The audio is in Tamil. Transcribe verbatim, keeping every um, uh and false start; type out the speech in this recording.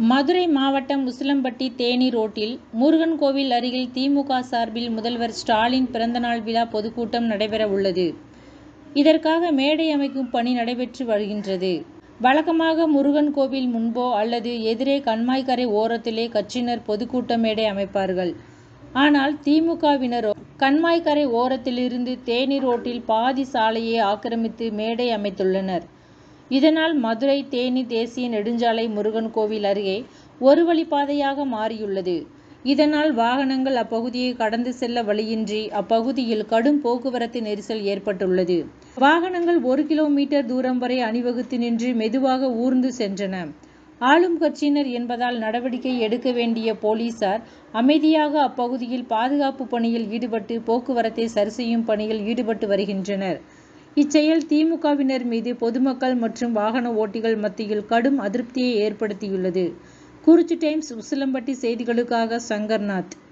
மதுரை மாவட்டம் உசிலம்பட்டி தேனி ரோட்டில் முருகன் கோவில் அருகில் திமுக சார்பில் முதல்வர் ஸ்டாலின் பிறந்தநாள் விழா பொதுக்கூட்டம் நடைபெற உள்ளது. இதற்காக மேடை அமைக்கும் பணி நடைபெற்று வருகின்றது. வழக்கமாக முருகன் கோவில் முன்போ அல்லது எதிரே கண்மாய்க்கரை ஓரத்திலே கட்சியினர் பொதுக்கூட்ட மேடை அமைப்பார்கள். ஆனால் திமுகவினரோ கண்மாய்க்கரை ஓரத்திலிருந்து தேனி ரோட்டில் பாதி சாலையை ஆக்கிரமித்து மேடை அமைத்துள்ளனர். இதனால் மதுரை தேனி தேசிய நெடுஞ்சாலை முருகன் கோவில் அருகே ஒரு வழிப்பாதையாக மாறியுள்ளது. இதனால் வாகனங்கள் அப்பகுதியை கடந்து செல்ல வழியின்றி அப்பகுதியில் கடும் போக்குவரத்து நெரிசல் ஏற்பட்டுள்ளது. வாகனங்கள் ஒரு கிலோமீட்டர் தூரம் வரை அணிவகுத்து நின்று மெதுவாக ஊர்ந்து சென்றன. ஆளும் கட்சியினர் என்பதால் நடவடிக்கை எடுக்க வேண்டிய போலீசார் அமைதியாக அப்பகுதியில் பாதுகாப்பு பணியில் ஈடுபட்டு போக்குவரத்தை சரிசெய்யும் பணியில் ஈடுபட்டு வருகின்றனர். இச்செயல் திமுகவினர் மீது பொதுமக்கள் மற்றும் வாகன ஓட்டிகள் மத்தியில் கடும் அதிருப்தியை ஏற்படுத்தியுள்ளது. குறிச்சி டைம்ஸ் உசிலம்பட்டி செய்திகளுக்காக சங்கர்நாத்.